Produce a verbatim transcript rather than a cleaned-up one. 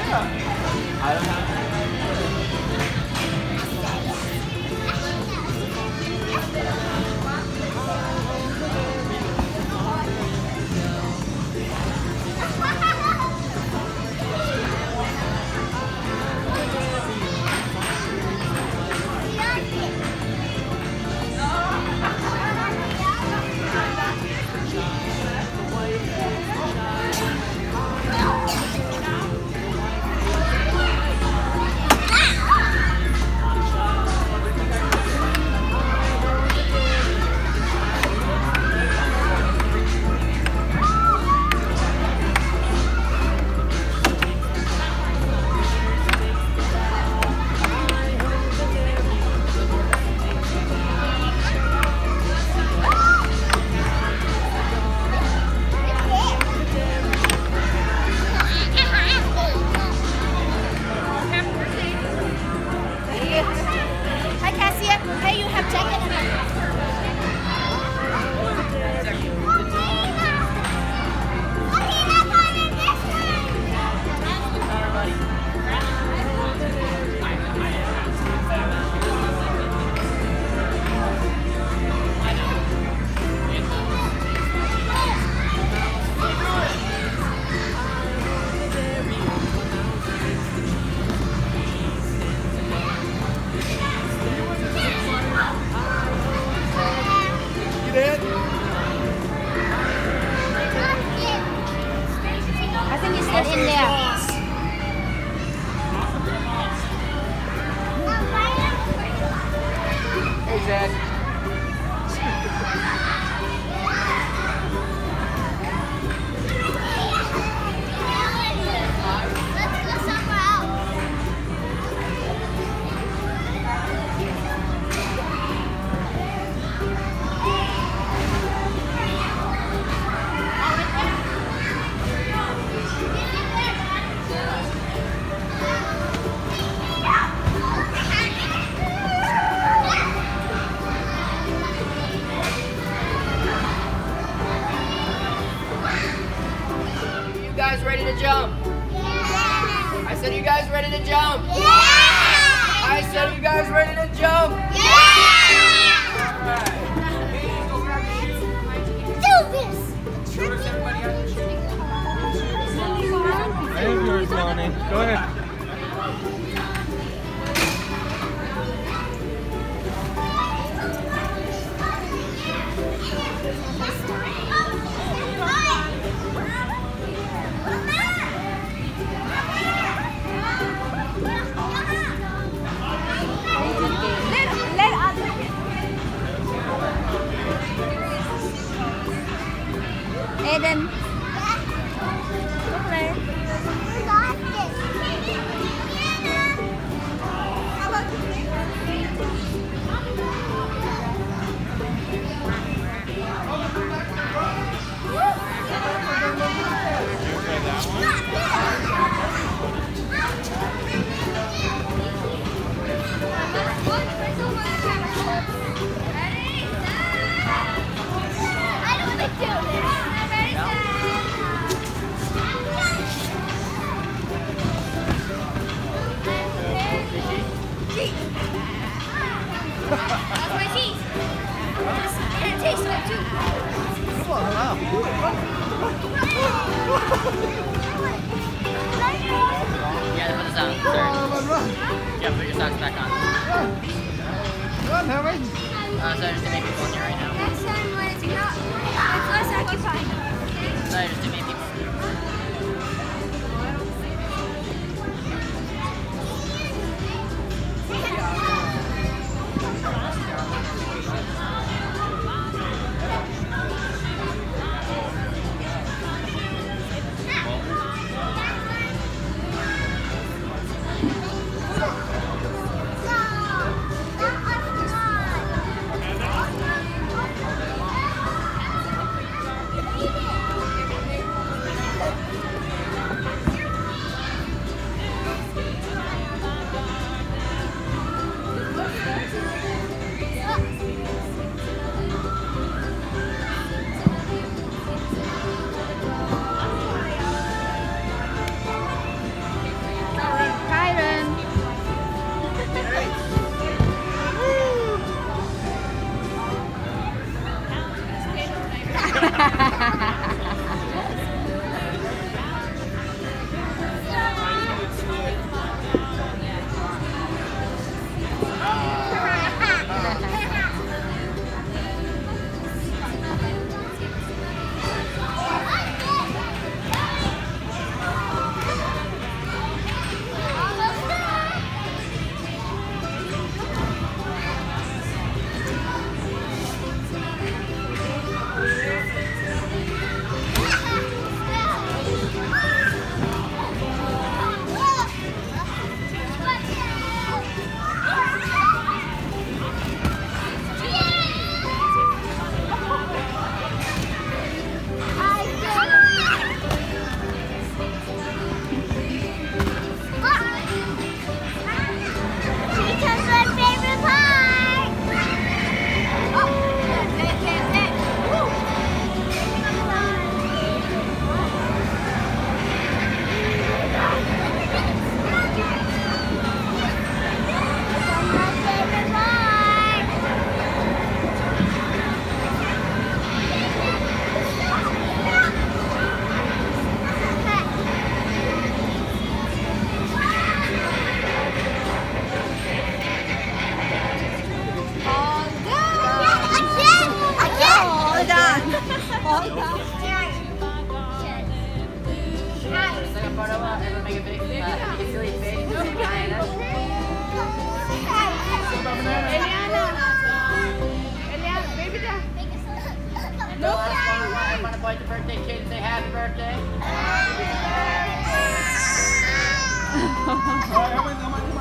I don't have ready to jump? Yeah! I said, you guys ready to jump? Yeah! I said, you guys ready to jump? Yeah! Alright. Go grab your shoe. Do this! Notice everybody has their shoes. I have yours, Lonnie. Go ahead. Aiden. Go play. That's my cheese. And it tastes good too. Come on, wow. Yeah, put the socks. Sorry. Yeah, put your socks back on. Run, Harry. Uh, sorry, just to make people in here right now. Next time when it's not, it's less occupied. Sorry, just to make people. Just like a photo of everyone make a big, uh, make a silly face. Eliana. Eliana. Eliana, baby down. No. I want to point the birthday kid and say happy birthday. Rồi, không, không, không.